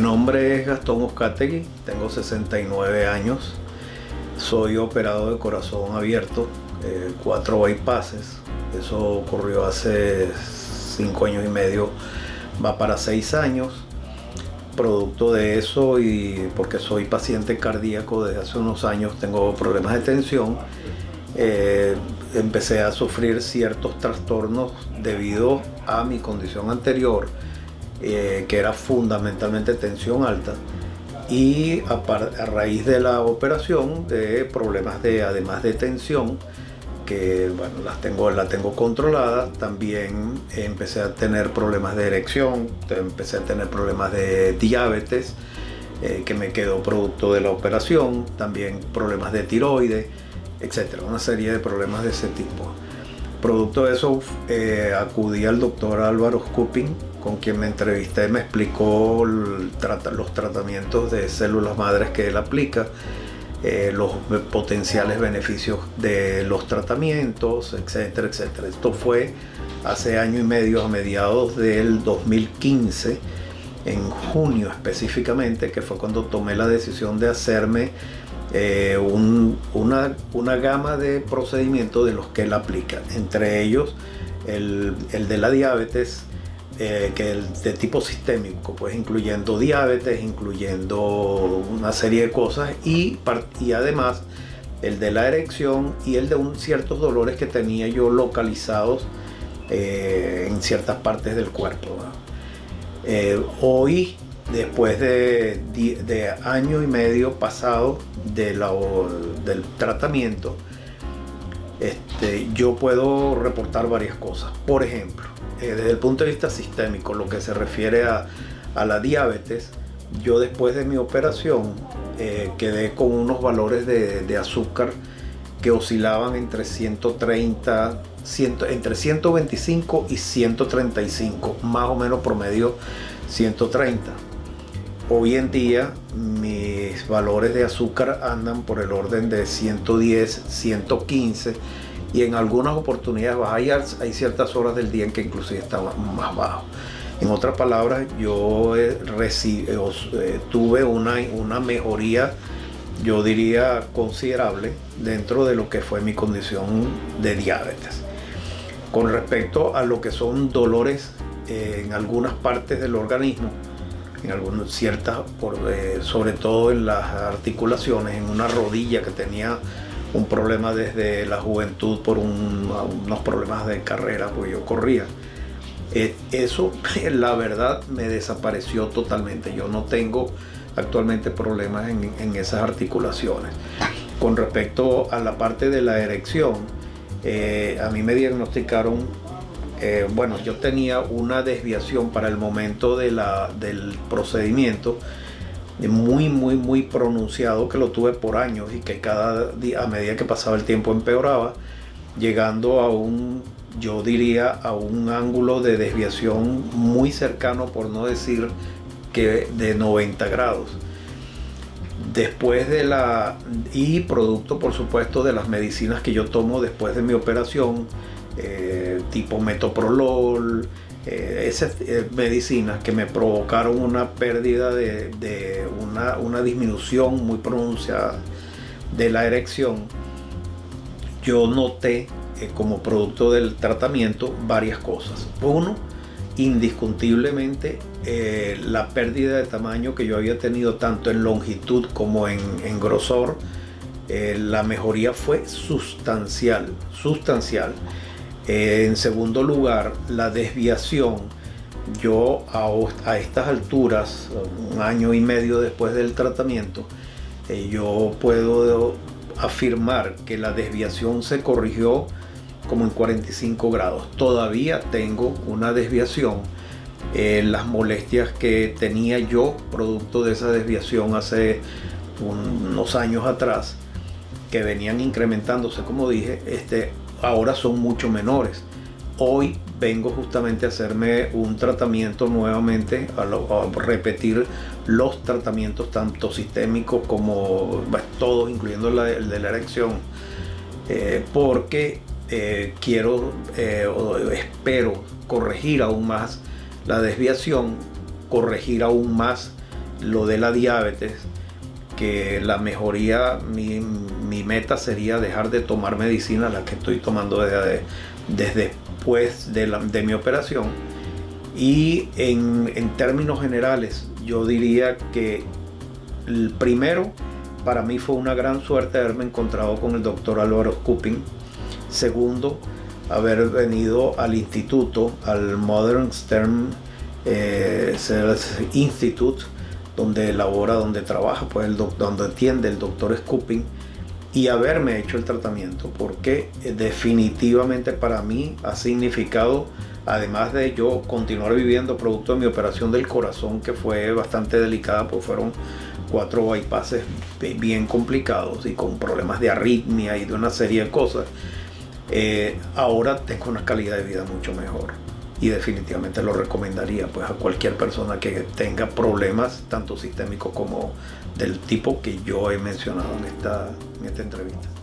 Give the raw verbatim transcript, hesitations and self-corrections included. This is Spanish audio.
nombre es Gastón Uzcategui, tengo sesenta y nueve años, soy operado de corazón abierto, eh, cuatro bypasses, eso ocurrió hace cinco años y medio, va para seis años. Producto de eso y porque soy paciente cardíaco desde hace unos años, tengo problemas de tensión, eh, empecé a sufrir ciertos trastornos debido a mi condición anterior, eh, que era fundamentalmente tensión alta, y a, a raíz de la operación de problemas de, además de tensión, que bueno, las tengo, la tengo controlada, también empecé a tener problemas de erección, empecé a tener problemas de diabetes, eh, que me quedó producto de la operación, también problemas de tiroides, etcétera, una serie de problemas de ese tipo. Producto de eso, eh, acudí al doctor Álvaro Skupin, con quien me entrevisté, me explicó el, trata, los tratamientos de células madres que él aplica, eh, los potenciales beneficios de los tratamientos, etcétera, etcétera. Esto fue hace año y medio, a mediados del dos mil quince, en junio específicamente, que fue cuando tomé la decisión de hacerme Eh, un, una, una gama de procedimientos de los que él aplica, entre ellos el, el de la diabetes, eh, que es el de tipo sistémico, pues incluyendo diabetes, incluyendo una serie de cosas, y, y además el de la erección y el de un, ciertos dolores que tenía yo localizados eh, en ciertas partes del cuerpo. Eh, hoy, después de, de año y medio pasado de la, del tratamiento, este, yo puedo reportar varias cosas. Por ejemplo, eh, desde el punto de vista sistémico, lo que se refiere a, a la diabetes, yo después de mi operación eh, quedé con unos valores de, de azúcar que oscilaban entre ciento treinta, cien, entre ciento veinticinco y ciento treinta y cinco, más o menos promedio ciento treinta. Hoy en día mis valores de azúcar andan por el orden de ciento diez, ciento quince, y en algunas oportunidades hay, hay ciertas horas del día en que inclusive están más bajos. En otras palabras, yo eh, eh, tuve una, una mejoría, yo diría considerable, dentro de lo que fue mi condición de diabetes. Con respecto a lo que son dolores eh, en algunas partes del organismo, en algunas ciertas, por, eh, sobre todo en las articulaciones, en una rodilla que tenía un problema desde la juventud por un, unos problemas de carrera, pues yo corría. Eh, eso, la verdad, me desapareció totalmente. Yo no tengo actualmente problemas en, en esas articulaciones. Con respecto a la parte de la erección, eh, a mí me diagnosticaron, Eh, bueno, yo tenía una desviación para el momento de la, del procedimiento muy, muy, muy pronunciado, que lo tuve por años y que cada día, a medida que pasaba el tiempo, empeoraba, llegando a un, yo diría, a un ángulo de desviación muy cercano, por no decir que de noventa grados. Después de la, y producto, por supuesto, de las medicinas que yo tomo después de mi operación, Eh, tipo metoprolol, eh, esas eh, medicinas que me provocaron una pérdida de, de una, una disminución muy pronunciada de la erección. Yo noté eh, como producto del tratamiento varias cosas. Uno, indiscutiblemente eh, la pérdida de tamaño que yo había tenido tanto en longitud como en, en grosor, eh, la mejoría fue sustancial, sustancial. Eh, en segundo lugar, la desviación. Yo a, a estas alturas, un año y medio después del tratamiento, eh, yo puedo afirmar que la desviación se corrigió como en cuarenta y cinco grados. Todavía tengo una desviación. Eh, las molestias que tenía yo producto de esa desviación hace unos años atrás, que venían incrementándose, como dije, este, ahora son mucho menores. Hoy vengo justamente a hacerme un tratamiento nuevamente, a, lo, a repetir los tratamientos tanto sistémicos como bueno, todos, incluyendo la, el de la erección, eh, porque eh, quiero eh, o espero corregir aún más la desviación, corregir aún más lo de la diabetes, que la mejoría, mi, mi meta sería dejar de tomar medicina, la que estoy tomando desde, desde después de, la, de mi operación. Y en, en términos generales, yo diría que el primero, para mí fue una gran suerte haberme encontrado con el doctor Álvaro Skupin. Segundo, haber venido al instituto, al Modern Stem eh, Cells Institute, donde elabora, donde trabaja, pues el donde atiende el doctor Skupin, y haberme hecho el tratamiento, porque definitivamente para mí ha significado, además de yo continuar viviendo producto de mi operación del corazón, que fue bastante delicada, pues fueron cuatro bypasses bien complicados y con problemas de arritmia y de una serie de cosas. Eh, ahora tengo una calidad de vida mucho mejor, y definitivamente lo recomendaría pues a cualquier persona que tenga problemas tanto sistémicos como del tipo que yo he mencionado en esta, en esta entrevista.